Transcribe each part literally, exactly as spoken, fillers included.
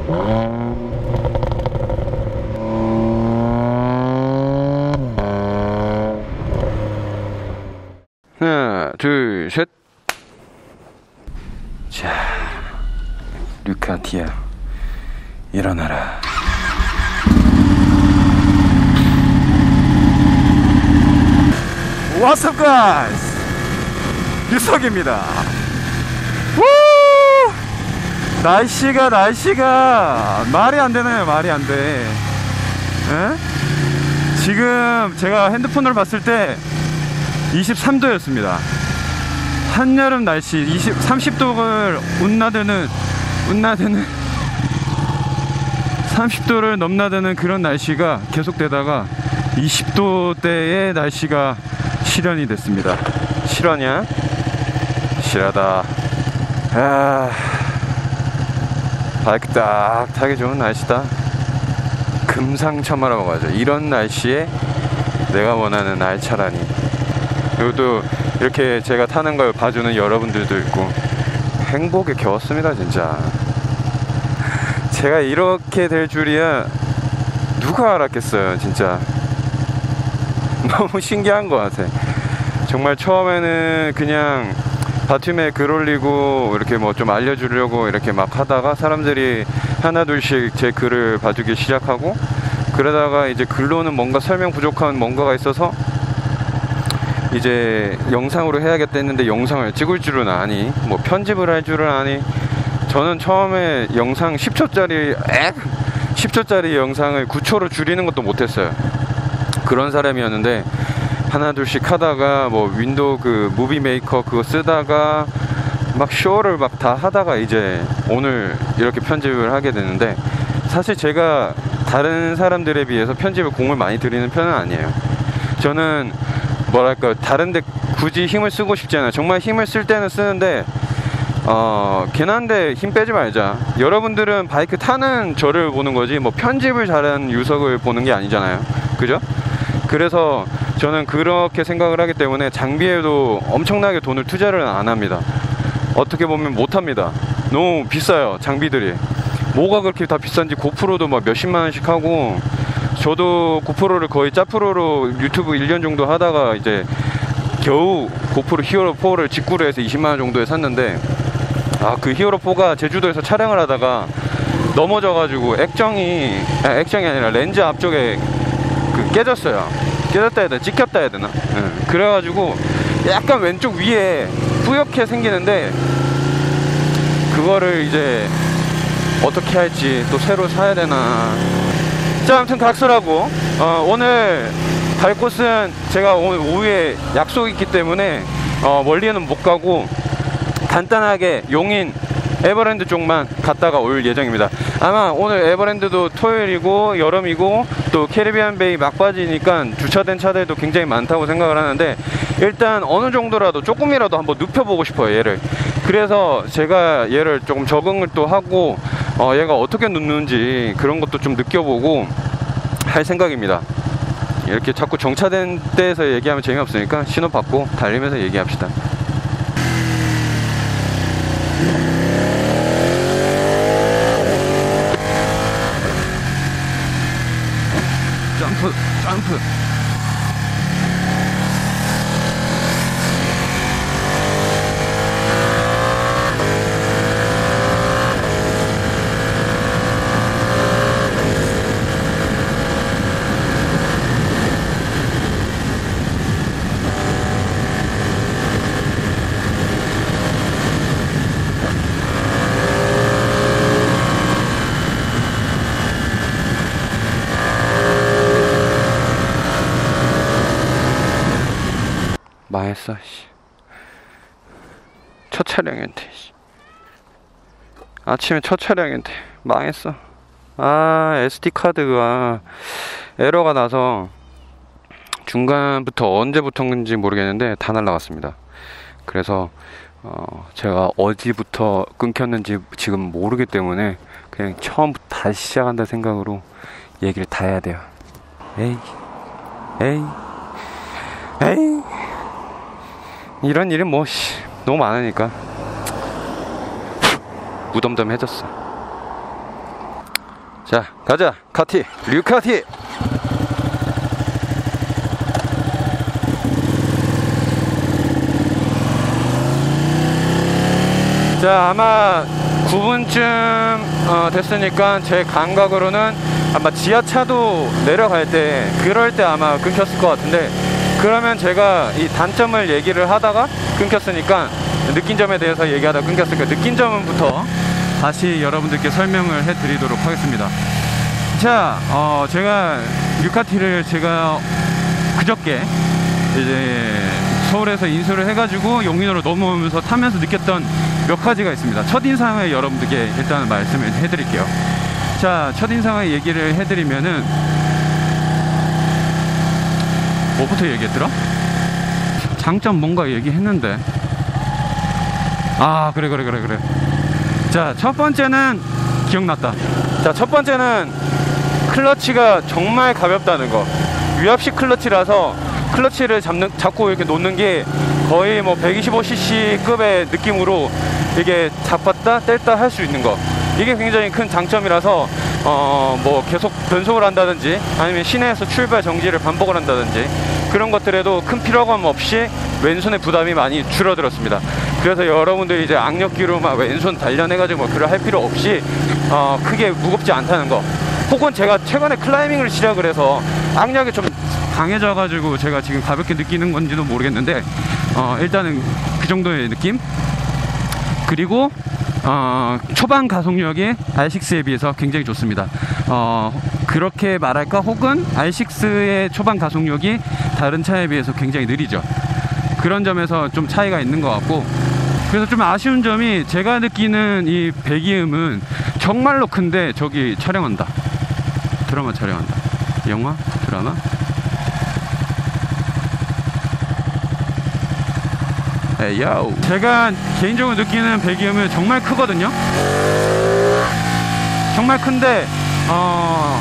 하나, 둘, 셋. 자, 류카티아, 일어나라. What's up, guys? 유석입니다. 우! 날씨가 날씨가 말이 안 되네요. 말이 안 돼. 에? 지금 제가 핸드폰을 봤을 때 이십삼 도였습니다. 한여름 날씨 이십, 삼십 도를 운나드는 운나드는 삼십 도를 넘나드는 그런 날씨가 계속되다가 이십 도대의 날씨가 실현이 됐습니다. 실화냐? 실하다. 아, 바이크 딱 타기 좋은 날씨다. 금상첨화라고 하죠. 이런 날씨에 내가 원하는 알차라니. 그리고 또 이렇게 제가 타는 걸 봐주는 여러분들도 있고 행복에 겨웠습니다. 진짜 제가 이렇게 될 줄이야 누가 알았겠어요. 진짜 너무 신기한 것 같아. 정말 처음에는 그냥 바텀에 글 올리고 이렇게 뭐 좀 알려주려고 이렇게 막 하다가 사람들이 하나 둘씩 제 글을 봐주기 시작하고, 그러다가 이제 글로는 뭔가 설명 부족한 뭔가가 있어서 이제 영상으로 해야겠다 했는데 영상을 찍을 줄은 아니, 뭐 편집을 할 줄은 아니. 저는 처음에 영상 십 초짜리 엑! 십 초짜리 영상을 구 초로 줄이는 것도 못했어요. 그런 사람이었는데 하나 둘씩 하다가 뭐 윈도우 그 무비 메이커 그거 쓰다가 막 쇼를 막 다 하다가 이제 오늘 이렇게 편집을 하게 되는데, 사실 제가 다른 사람들에 비해서 편집에 공을 많이 들이는 편은 아니에요. 저는 뭐랄까 다른데 굳이 힘을 쓰고 싶지 않아요. 정말 힘을 쓸 때는 쓰는데 어 괜한데 힘 빼지 말자. 여러분들은 바이크 타는 저를 보는 거지 뭐 편집을 잘하는 유석을 보는 게 아니잖아요. 그죠? 그래서 저는 그렇게 생각을 하기 때문에 장비에도 엄청나게 돈을 투자를 안 합니다. 어떻게 보면 못합니다. 너무 비싸요 장비들이. 뭐가 그렇게 다 비싼지. 고프로도 막 몇십만 원씩 하고, 저도 고프로를 거의 짭프로로 유튜브 일 년 정도 하다가 이제 겨우 고프로 히어로 포를 직구로 해서 이십만 원 정도에 샀는데, 아, 그 히어로 포가 제주도에서 촬영을 하다가 넘어져가지고 액정이 아, 액정이 아니라 렌즈 앞쪽에 그 깨졌어요. 깨졌다 해야 되나? 찍혔다 해야 되나? 네. 그래가지고 약간 왼쪽 위에 뿌옇게 생기는데 그거를 이제 어떻게 할지, 또 새로 사야 되나. 자, 아무튼 각설하고 어, 오늘 갈 곳은 제가 오늘 오후에 약속이 있기 때문에 어, 멀리는 못 가고 간단하게 용인 에버랜드 쪽만 갔다가 올 예정입니다. 아마 오늘 에버랜드도 토요일이고 여름이고 또 캐리비안 베이 막바지니까 주차된 차들도 굉장히 많다고 생각을 하는데, 일단 어느 정도라도 조금이라도 한번 눕혀보고 싶어요 얘를. 그래서 제가 얘를 조금 적응을 또 하고 어, 얘가 어떻게 눕는지 그런 것도 좀 느껴보고 할 생각입니다. 이렇게 자꾸 정차된 데에서 얘기하면 재미없으니까 신호 받고 달리면서 얘기합시다. 점프 점프. 망했어. 씨. 첫 촬영인데 씨. 아침에 첫 촬영인데 망했어. 아, 에스디카드가 에러가 나서 중간부터 언제부터인지 모르겠는데 다 날라갔습니다. 그래서 어, 제가 어디부터 끊겼는지 지금 모르기 때문에 그냥 처음부터 다시 시작한다 생각으로 얘기를 다 해야 돼요. 에이 에이 에이 이런 일은 뭐 씨, 너무 많으니까 무덤덤해졌어. 자, 가자. 카티, 류카티. 자, 아마 구 분쯤 어, 됐으니까 제 감각으로는 아마 지하차도 내려갈 때 그럴 때 아마 끊겼을 것 같은데, 그러면 제가 이 단점을 얘기를 하다가 끊겼으니까 느낀 점에 대해서 얘기하다 끊겼으니까 느낀 점부터 다시 여러분들께 설명을 해드리도록 하겠습니다. 자, 어, 제가 류카티를 제가 그저께 이제 서울에서 인수를 해가지고 용인으로 넘어오면서 타면서 느꼈던 몇 가지가 있습니다. 첫인상을 여러분들께 일단 말씀을 해드릴게요. 자, 첫인상을 얘기를 해드리면은 뭐부터 얘기했더라? 장점 뭔가 얘기했는데, 아 그래 그래 그래 그래 자, 첫 번째는 기억났다. 자, 첫 번째는 클러치가 정말 가볍다는 거. 유압식 클러치라서 클러치를 잡는, 잡고 이렇게 놓는 게 거의 뭐 백이십오 씨씨급의 느낌으로 이게 잡았다 뗐다 할 수 있는 거, 이게 굉장히 큰 장점이라서 어 뭐 계속 변속을 한다든지 아니면 시내에서 출발 정지를 반복을 한다든지 그런 것들에도 큰 피로감 없이 왼손의 부담이 많이 줄어들었습니다. 그래서 여러분들이 이제 악력기로 막 왼손 단련해가지고 뭐 그럴 할 필요 없이 어 크게 무겁지 않다는 거. 혹은 제가 최근에 클라이밍을 시작을 해서 악력이 좀 강해져가지고 제가 지금 가볍게 느끼는 건지도 모르겠는데, 어 일단은 그 정도의 느낌. 그리고 어, 초반 가속력이 알 식스에 비해서 굉장히 좋습니다. 어, 그렇게 말할까? 혹은 알 식스의 초반 가속력이 다른 차에 비해서 굉장히 느리죠. 그런 점에서 좀 차이가 있는 것 같고, 그래서 좀 아쉬운 점이 제가 느끼는 이 배기음은 정말로 큰데 저기 촬영한다. 드라마 촬영한다. 영화? 드라마? 에이요. 제가 개인적으로 느끼는 배기음은 정말 크거든요. 정말 큰데 어...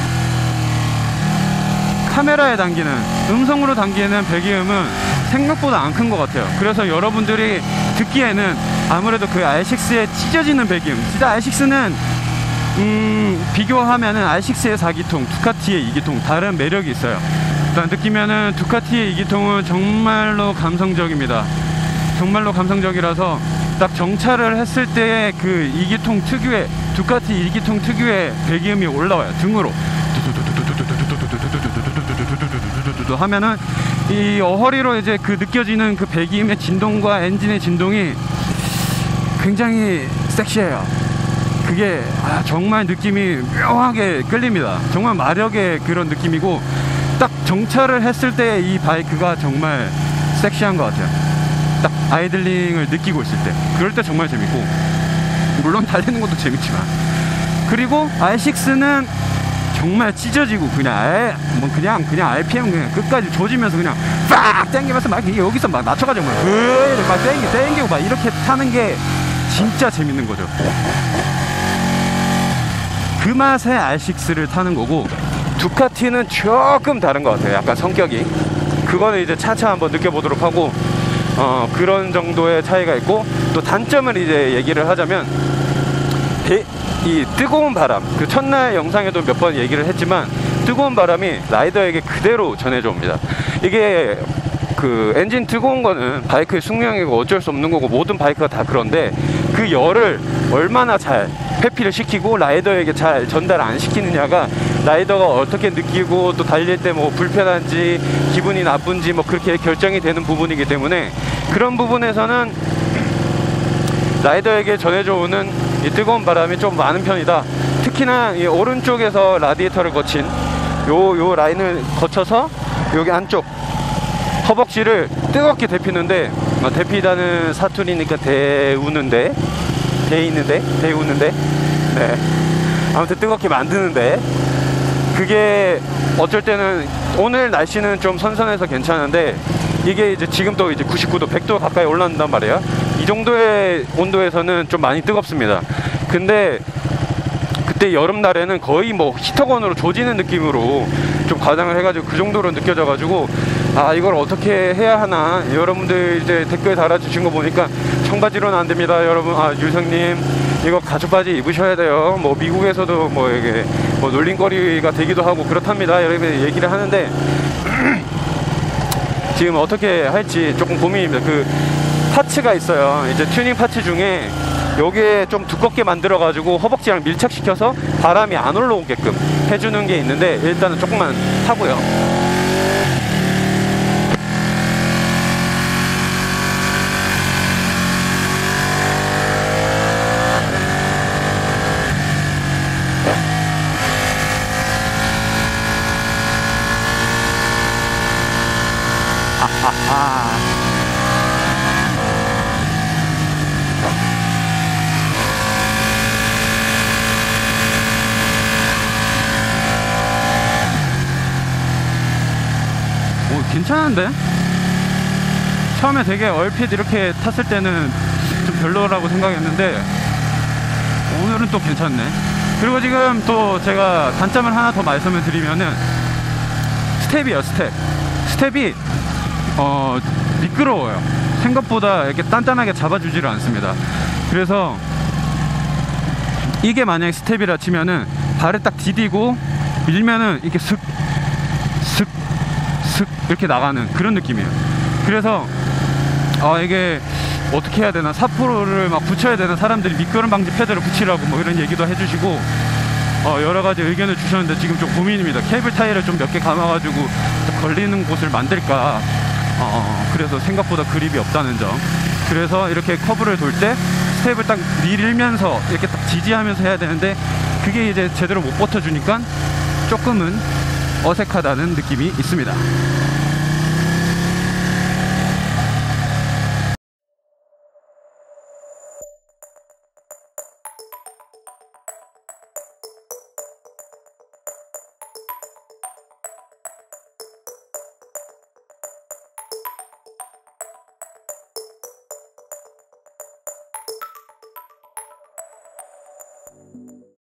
카메라에 담기는, 음성으로 담기는 배기음은 생각보다 안 큰 것 같아요. 그래서 여러분들이 듣기에는 아무래도 그 알 식스에 찢어지는 배기음, 진짜 알 식스는 음... 비교하면은 알 식스의 사 기통, 두카티의 이 기통 다른 매력이 있어요. 일단 느끼면은 두카티의 이 기통은 정말로 감성적입니다. 정말로 감성적이라서 딱 정차를 했을 때 그 이 기통 특유의, 두카티 이 기통 특유의 배기음이 올라와요. 등으로 하면은 이 어허리로 이제 그 느껴지는 그 배기음의 진동과 엔진의 진동이 굉장히 섹시해요. 그게 아, 정말 느낌이 묘하게 끌립니다. 정말 마력의 그런 느낌이고, 딱 정차를 했을 때 이 바이크가 정말 섹시한 것 같아요. 딱 아이들링을 느끼고 있을 때, 그럴 때 정말 재밌고, 물론 달리는 것도 재밌지만. 그리고 알 식스는 정말 찢어지고 그냥 알, 뭐 그냥 그냥 알피엠 그냥 끝까지 조지면서 그냥 빡 땡기면서 막 여기서 막 낮춰가지고 막 으 막 땡기 땡기고 막 이렇게 타는 게 진짜 재밌는 거죠. 그 맛에 알 식스를 타는 거고, 두카티는 조금 다른 것 같아요. 약간 성격이. 그거는 이제 차차 한번 느껴보도록 하고, 어, 그런 정도의 차이가 있고, 또 단점을 이제 얘기를 하자면, 배, 이 뜨거운 바람, 그 첫날 영상에도 몇 번 얘기를 했지만, 뜨거운 바람이 라이더에게 그대로 전해져 옵니다. 이게 그 엔진 뜨거운 거는 바이크의 숙명이고 어쩔 수 없는 거고, 모든 바이크가 다 그런데 그 열을 얼마나 잘 회피를 시키고 라이더에게 잘 전달 안 시키느냐가 라이더가 어떻게 느끼고 또 달릴 때 뭐 불편한지 기분이 나쁜지 뭐 그렇게 결정이 되는 부분이기 때문에, 그런 부분에서는 라이더에게 전해져 오는 이 뜨거운 바람이 좀 많은 편이다. 특히나 이 오른쪽에서 라디에이터를 거친 요, 요 라인을 거쳐서 여기 안쪽 허벅지를 뜨겁게 데피는데, 어, 데피다는 사투리니까 데우는데, 데이는데, 데우는데, 네. 아무튼 뜨겁게 만드는데, 그게 어쩔 때는 오늘 날씨는 좀 선선해서 괜찮은데, 이게 이제 지금 또 이제 구십구 도, 백 도 가까이 올라온단 말이에요. 이 정도의 온도에서는 좀 많이 뜨겁습니다. 근데 그때 여름날에는 거의 뭐 히터건으로 조지는 느낌으로 좀 과장을 해가지고 그 정도로 느껴져가지고, 아 이걸 어떻게 해야 하나. 여러분들 이제 댓글 달아주신 거 보니까 청바지로는 안 됩니다 여러분. 아 유성님 이거 가죽 바지 입으셔야 돼요. 뭐 미국에서도 뭐 이게 뭐 놀림거리가 되기도 하고 그렇답니다. 여러분 얘기를 하는데 지금 어떻게 할지 조금 고민입니다. 그 파츠가 있어요. 이제 튜닝 파츠 중에 여기에 좀 두껍게 만들어 가지고 허벅지랑 밀착시켜서 바람이 안 올라오게끔 해주는 게 있는데 일단은 조금만 타고요. 아하하. 오, 괜찮은데? 처음에 되게 얼핏 이렇게 탔을 때는 좀 별로라고 생각했는데 오늘은 또 괜찮네. 그리고 지금 또 제가 단점을 하나 더 말씀을 드리면은 스텝이요. 스텝 스텝이 어 미끄러워요. 생각보다 이렇게 단단하게 잡아주지를 않습니다. 그래서 이게 만약에 스텝이라 치면은 발을 딱 디디고 밀면은 이렇게 슥 슥 슥 이렇게 나가는 그런 느낌이에요. 그래서 아 이게 어떻게 해야 되나, 사포를 막 붙여야 되나, 사람들이 미끄럼 방지 패드를 붙이라고 뭐 이런 얘기도 해주시고 어 여러 가지 의견을 주셨는데 지금 좀 고민입니다. 케이블 타이를 좀 몇 개 감아가지고 걸리는 곳을 만들까. 어 그래서 생각보다 그립이 없다는 점. 그래서 이렇게 커브를 돌 때 스텝을 딱 밀면서 이렇게 딱 지지하면서 해야 되는데 그게 이제 제대로 못 버텨주니까 조금은 어색하다는 느낌이 있습니다.